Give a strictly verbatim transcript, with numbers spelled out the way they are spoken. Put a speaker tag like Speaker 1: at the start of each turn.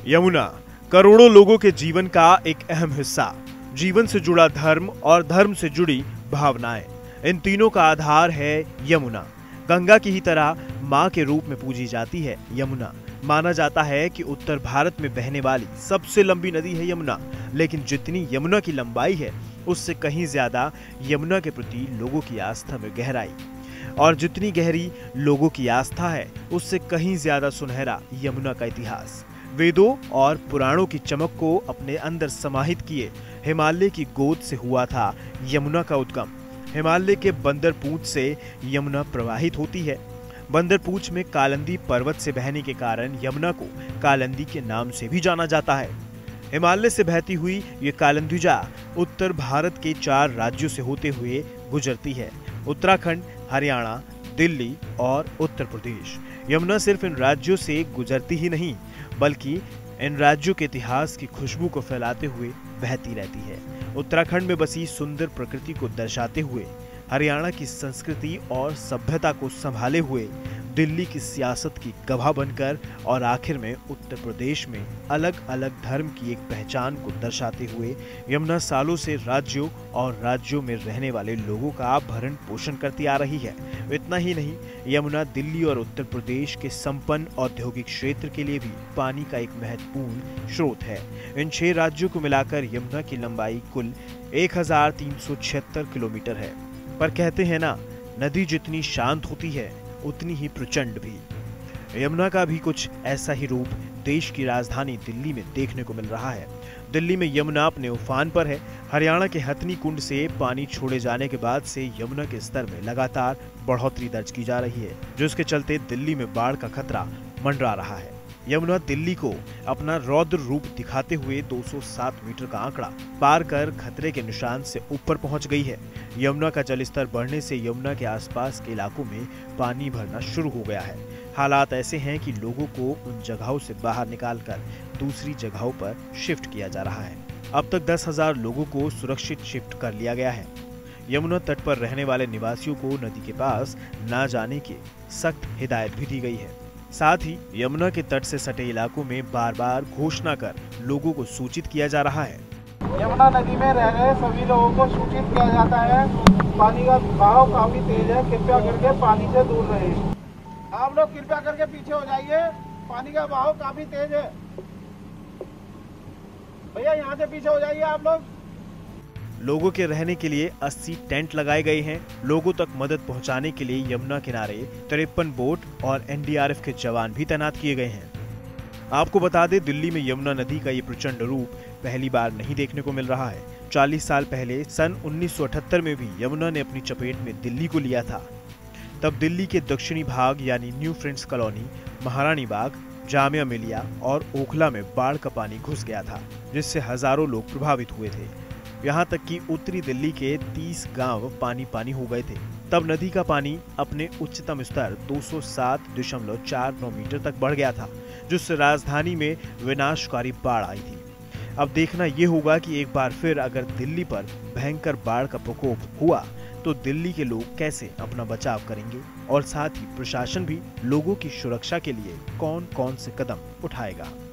Speaker 1: यमुना करोड़ों लोगों के जीवन का एक अहम हिस्सा। जीवन से जुड़ा धर्म और धर्म से जुड़ी भावनाएं, इन तीनों का आधार है यमुना। गंगा की ही तरह मां के रूप में पूजी जाती है यमुना। माना जाता है कि उत्तर भारत में बहने वाली सबसे लंबी नदी है यमुना, लेकिन जितनी यमुना की लंबाई है उससे कहीं ज्यादा यमुना के प्रति लोगों की आस्था में गहराई, और जितनी गहरी लोगों की आस्था है उससे कहीं ज्यादा सुनहरा यमुना का इतिहास। वेदों और पुराणों की चमक को अपने अंदर समाहित किए हिमालय की गोद से हुआ था यमुना का उद्गम। हिमालय के बंदरपूंछ से यमुना प्रवाहित होती है। बंदरपूंछ में कालिंदी पर्वत से बहने के कारण यमुना को कालिंदी के नाम से भी जाना जाता है। हिमालय से बहती हुई ये कालिंदीजा उत्तर भारत के चार राज्यों से होते हुए गुजरती है: उत्तराखंड, हरियाणा, दिल्ली और उत्तर प्रदेश। यमुना सिर्फ इन राज्यों से गुजरती ही नहीं, बल्कि इन राज्यों के इतिहास की खुशबू को फैलाते हुए बहती रहती है। उत्तराखंड में बसी सुंदर प्रकृति को दर्शाते हुए, हरियाणा की संस्कृति और सभ्यता को संभाले हुए, दिल्ली की सियासत की गवाह बनकर, और आखिर में उत्तर प्रदेश में अलग अलग धर्म की एक पहचान को दर्शाते हुए यमुना सालों से राज्यों और राज्यों में रहने वाले लोगों का भरण पोषण करती आ रही है। इतना ही नहीं, यमुना दिल्ली और उत्तर प्रदेश के संपन्न औद्योगिक क्षेत्र के लिए भी पानी का एक महत्वपूर्ण स्रोत है। इन छह राज्यों को मिलाकर यमुना की लंबाई कुल एक हजार तीन सौ छिहत्तर किलोमीटर है। पर कहते हैं ना, नदी जितनी शांत होती है उतनी ही प्रचंड भी। यमुना का भी कुछ ऐसा ही रूप देश की राजधानी दिल्ली में देखने को मिल रहा है। दिल्ली में यमुना अपने उफान पर है। हरियाणा के हथनी कुंड से पानी छोड़े जाने के बाद से यमुना के स्तर में लगातार बढ़ोतरी दर्ज की जा रही है, जिसके चलते दिल्ली में बाढ़ का खतरा मंडरा रहा है। यमुना दिल्ली को अपना रौद्र रूप दिखाते हुए दो सौ सात मीटर का आंकड़ा पार कर खतरे के निशान से ऊपर पहुंच गई है। यमुना का जलस्तर बढ़ने से यमुना के आसपास के इलाकों में पानी भरना शुरू हो गया है। हालात ऐसे हैं कि लोगों को उन जगहों से बाहर निकालकर दूसरी जगहों पर शिफ्ट किया जा रहा है। अब तक दस हजार लोगों को सुरक्षित शिफ्ट कर लिया गया है। यमुना तट पर रहने वाले निवासियों को नदी के पास न जाने की सख्त हिदायत भी दी गई है। साथ ही यमुना के तट से सटे इलाकों में बार बार घोषणा कर लोगों को सूचित किया जा रहा है।
Speaker 2: यमुना नदी में रह रहे सभी लोगों को सूचित किया जाता है, पानी का बहाव काफी तेज है, कृपया करके पानी से दूर रहे। आप लोग कृपया करके पीछे हो जाइए, पानी का बहाव काफी तेज है। भैया यहाँ से पीछे हो जाइए आप लोग।
Speaker 1: लोगों के रहने के लिए अस्सी टेंट लगाए गए हैं। लोगों तक मदद पहुंचाने के लिए यमुना किनारे तिरपन बोट और एन डी आर एफ के जवान भी तैनात किए गए हैं। आपको बता दें, दिल्ली में यमुना नदी का ये प्रचंड रूप पहली बार नहीं देखने को मिल रहा है। चालीस साल पहले सन उन्नीस सौ अठहत्तर में भी यमुना ने अपनी चपेट में दिल्ली को लिया था। तब दिल्ली के दक्षिणी भाग यानी न्यू फ्रेंड्स कॉलोनी, महारानी बाग, जामिया मिलिया और ओखला में बाढ़ का पानी घुस गया था, जिससे हजारों लोग प्रभावित हुए थे। यहाँ तक कि उत्तरी दिल्ली के तीस गांव पानी पानी हो गए थे। तब नदी का पानी अपने उच्चतम स्तर दो सौ सात दशमलव चार नौ मीटर तक बढ़ गया था, जिससे राजधानी में विनाशकारी बाढ़ आई थी। अब देखना यह होगा कि एक बार फिर अगर दिल्ली पर भयंकर बाढ़ का प्रकोप हुआ तो दिल्ली के लोग कैसे अपना बचाव करेंगे, और साथ ही प्रशासन भी लोगों की सुरक्षा के लिए कौन कौन से कदम उठाएगा।